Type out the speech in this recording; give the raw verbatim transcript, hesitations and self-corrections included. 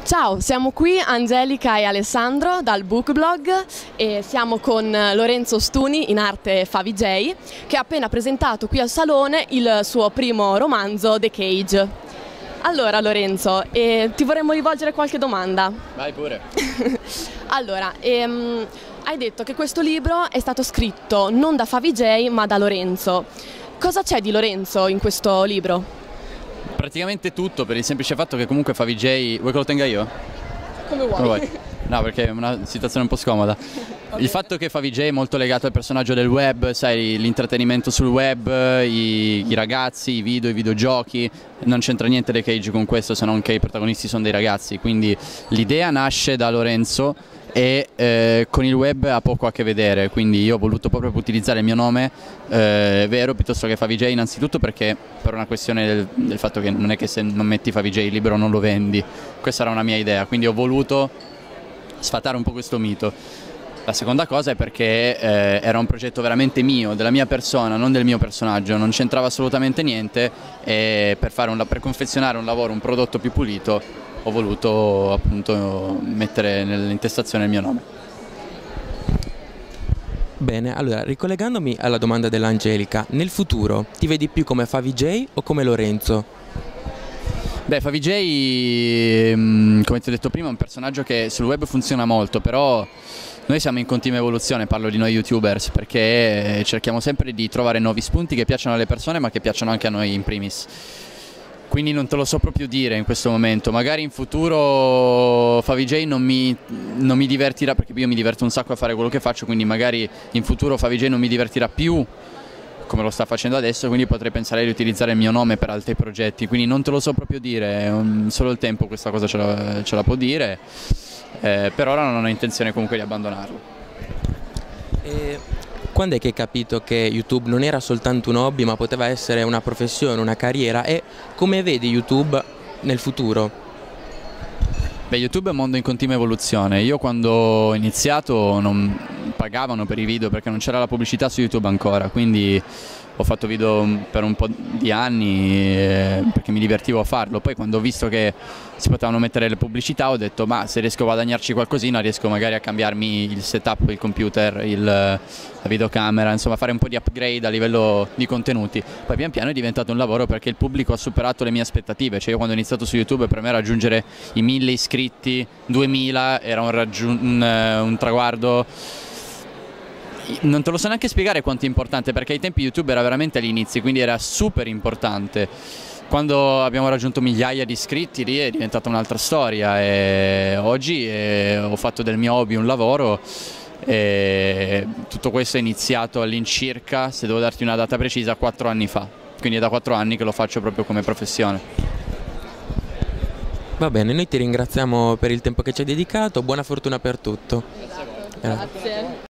Ciao, siamo qui Angelica e Alessandro dal Bookblog e siamo con Lorenzo Stuni, in arte Favij, che ha appena presentato qui al Salone il suo primo romanzo The Cage. Allora Lorenzo, eh, ti vorremmo rivolgere qualche domanda. Vai pure. Allora, ehm, hai detto che questo libro è stato scritto non da Favij ma da Lorenzo. Cosa c'è di Lorenzo in questo libro? Praticamente tutto, per il semplice fatto che comunque Favij... Vuoi che lo tenga io? Come vuoi. Come vuoi? No, perché è una situazione un po' scomoda. Il fatto che Favij è molto legato al personaggio del web, sai, l'intrattenimento sul web, i, i ragazzi, i video, i videogiochi, non c'entra niente The Cage con questo, se non che i protagonisti sono dei ragazzi, quindi l'idea nasce da Lorenzo e eh, con il web ha poco a che vedere, quindi io ho voluto proprio utilizzare il mio nome eh, vero piuttosto che Favij, innanzitutto perché per una questione del, del fatto che non è che se non metti Favij il libro non lo vendi, questa era una mia idea, quindi ho voluto sfatare un po' questo mito. La seconda cosa è perché eh, era un progetto veramente mio, della mia persona, non del mio personaggio, non c'entrava assolutamente niente e per, fare un, per confezionare un lavoro, un prodotto più pulito ho voluto appunto mettere nell'intestazione il mio nome. Bene, allora ricollegandomi alla domanda dell'Angelica, nel futuro ti vedi più come Favij o come Lorenzo? Beh, Favij, come ti ho detto prima, è un personaggio che sul web funziona molto, però noi siamo in continua evoluzione, parlo di noi youtubers, perché cerchiamo sempre di trovare nuovi spunti che piacciono alle persone ma che piacciono anche a noi in primis. Quindi non te lo so proprio dire in questo momento, magari in futuro Favij non mi, non mi divertirà, perché io mi diverto un sacco a fare quello che faccio, quindi magari in futuro Favij non mi divertirà più come lo sta facendo adesso, quindi potrei pensare di utilizzare il mio nome per altri progetti, quindi non te lo so proprio dire, solo il tempo questa cosa ce la, ce la può dire, eh, per ora non ho intenzione comunque di abbandonarlo. E quando è che hai capito che YouTube non era soltanto un hobby ma poteva essere una professione, una carriera, e come vedi YouTube nel futuro? Beh, YouTube è un mondo in continua evoluzione. Io quando ho iniziato non pagavano per i video perché non c'era la pubblicità su YouTube ancora, quindi ho fatto video per un po' di anni eh, perché mi divertivo a farlo. Poi quando ho visto che si potevano mettere le pubblicità ho detto ma se riesco a guadagnarci qualcosina riesco magari a cambiarmi il setup, il computer, il, la videocamera, insomma fare un po' di upgrade a livello di contenuti. Poi pian piano è diventato un lavoro perché il pubblico ha superato le mie aspettative, cioè io quando ho iniziato su YouTube per me raggiungere i mille iscritti, duemila era un, un, un traguardo. Non te lo so neanche spiegare quanto è importante, perché ai tempi YouTube era veramente agli inizi, quindi era super importante. Quando abbiamo raggiunto migliaia di iscritti lì è diventata un'altra storia e oggi eh, ho fatto del mio hobby un lavoro e tutto questo è iniziato all'incirca, se devo darti una data precisa, quattro anni fa, quindi è da quattro anni che lo faccio proprio come professione. Va bene, noi ti ringraziamo per il tempo che ci hai dedicato, buona fortuna per tutto. Grazie.